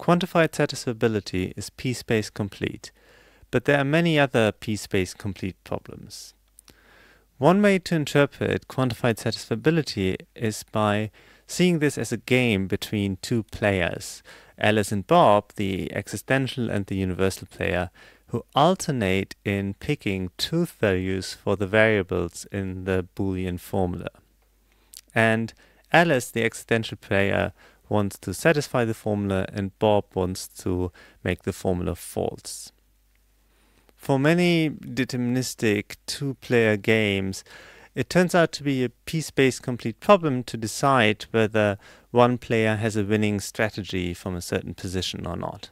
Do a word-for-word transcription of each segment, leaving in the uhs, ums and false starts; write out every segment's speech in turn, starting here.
quantified satisfiability is PSpace complete, but there are many other PSpace complete problems. One way to interpret quantified satisfiability is by seeing this as a game between two players, Alice and Bob, the existential and the universal player, who alternate in picking truth values for the variables in the Boolean formula. And Alice, the existential player, wants to satisfy the formula, and Bob wants to make the formula false. For many deterministic two-player games, it turns out to be a PSpace complete problem to decide whether one player has a winning strategy from a certain position or not.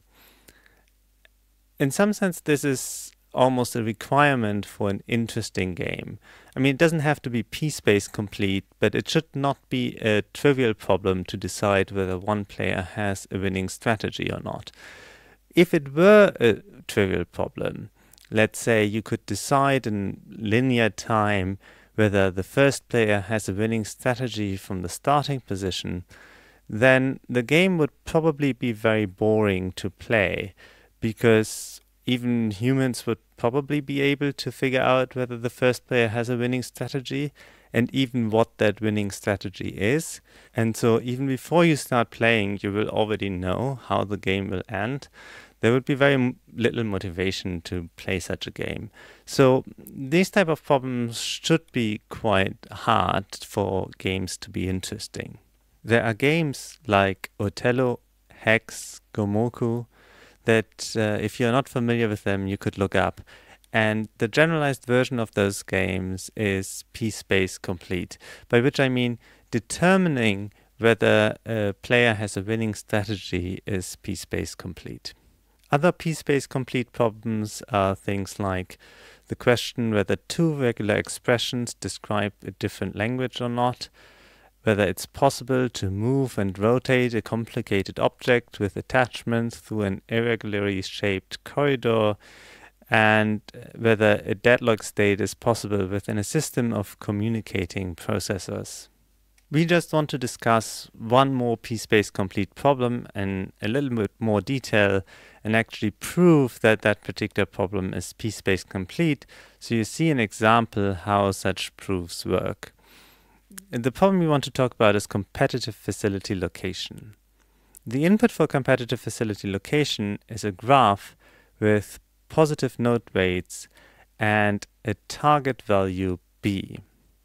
In some sense, this is almost a requirement for an interesting game. I mean, it doesn't have to be PSpace complete, but it should not be a trivial problem to decide whether one player has a winning strategy or not. If it were a trivial problem, let's say you could decide in linear time whether the first player has a winning strategy from the starting position, then the game would probably be very boring to play, because even humans would probably be able to figure out whether the first player has a winning strategy and even what that winning strategy is. And so even before you start playing, you will already know how the game will end. There would be very little motivation to play such a game. So these type of problems should be quite hard for games to be interesting. There are games like Othello, Hex, Gomoku, that uh, if you're not familiar with them, you could look up. And the generalized version of those games is PSpace complete, by which I mean determining whether a player has a winning strategy is PSpace complete. Other PSpace complete problems are things like the question whether two regular expressions describe a different language or not, whether it's possible to move and rotate a complicated object with attachments through an irregularly shaped corridor, and whether a deadlock state is possible within a system of communicating processors. We just want to discuss one more PSpace complete problem in a little bit more detail and actually prove that that particular problem is PSpace complete, so you see an example how such proofs work. The problem we want to talk about is competitive facility location. The input for competitive facility location is a graph with positive node weights and a target value B.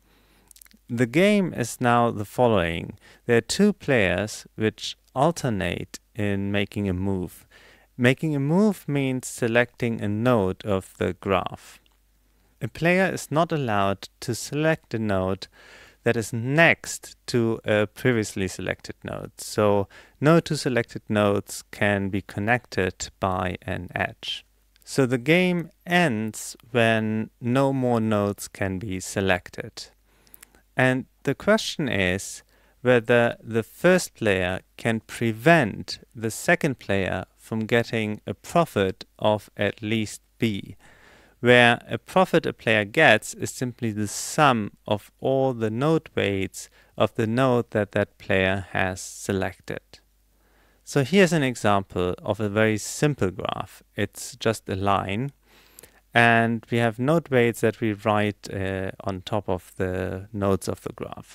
The game is now the following. There are two players which alternate in making a move. Making a move means selecting a node of the graph. A player is not allowed to select a node that is next to a previously selected node. So no two selected nodes can be connected by an edge. So the game ends when no more nodes can be selected. And the question is whether the first player can prevent the second player from getting a profit of at least B, where a profit a player gets is simply the sum of all the node weights of the node that that player has selected. So here's an example of a very simple graph. It's just a line, and we have node weights that we write uh, on top of the nodes of the graph.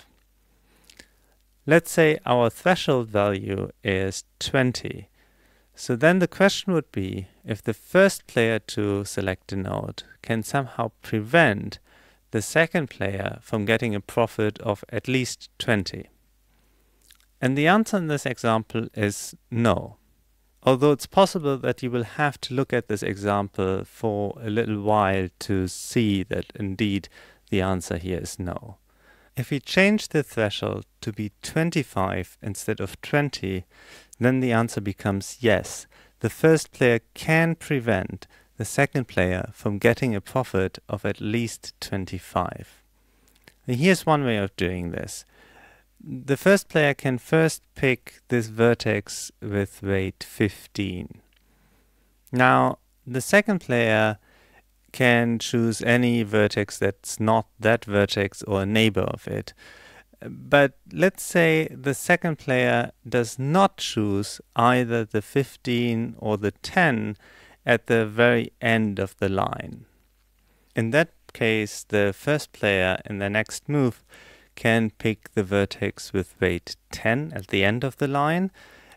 Let's say our threshold value is twenty. So then the question would be if the first player to select a node can somehow prevent the second player from getting a profit of at least twenty. And the answer in this example is no. Although it's possible that you will have to look at this example for a little while to see that indeed the answer here is no. If we change the threshold to be twenty-five instead of twenty, then the answer becomes yes. The first player can prevent the second player from getting a profit of at least twenty-five. And here's one way of doing this. The first player can first pick this vertex with weight fifteen. Now, the second player can choose any vertex that's not that vertex or a neighbor of it. But let's say the second player does not choose either the fifteen or the ten at the very end of the line. In that case, the first player in the next move can pick the vertex with weight ten at the end of the line,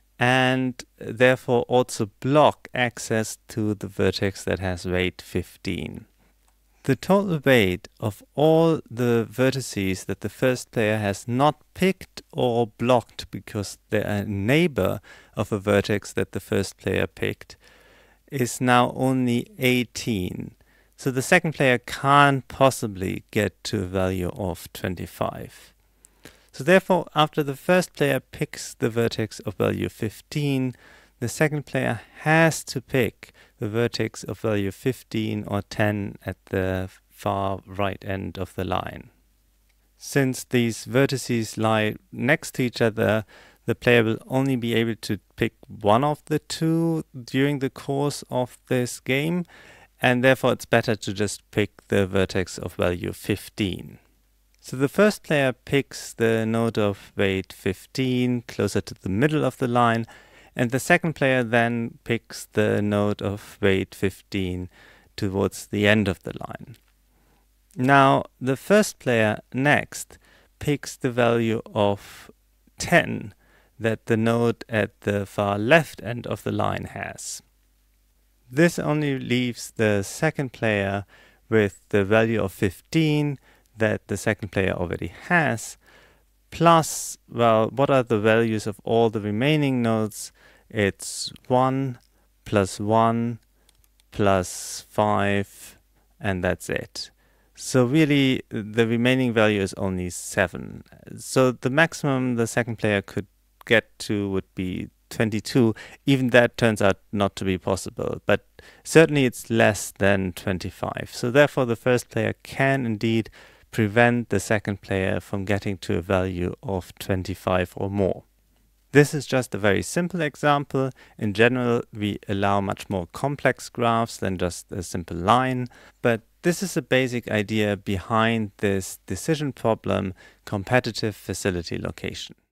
and therefore also block access to the vertex that has weight fifteen. The total weight of all the vertices that the first player has not picked or blocked because they're a neighbor of a vertex that the first player picked is now only eighteen. So the second player can't possibly get to a value of twenty-five. So therefore, after the first player picks the vertex of value fifteen, the second player has to pick the vertex of value fifteen or ten at the far right end of the line. Since these vertices lie next to each other, the player will only be able to pick one of the two during the course of this game, and therefore it's better to just pick the vertex of value fifteen. So the first player picks the node of weight fifteen closer to the middle of the line, and the second player then picks the node of weight fifteen towards the end of the line. Now, the first player next picks the value of ten that the node at the far left end of the line has. This only leaves the second player with the value of fifteen that the second player already has, plus, well, what are the values of all the remaining nodes? It's one plus one plus five, and that's it. So really, the remaining value is only seven. So the maximum the second player could get to would be twenty-two. Even that turns out not to be possible, but certainly it's less than twenty-five. So therefore, the first player can indeed prevent the second player from getting to a value of twenty-five or more. This is just a very simple example. In general, we allow much more complex graphs than just a simple line, but this is a basic idea behind this decision problem, competitive facility location.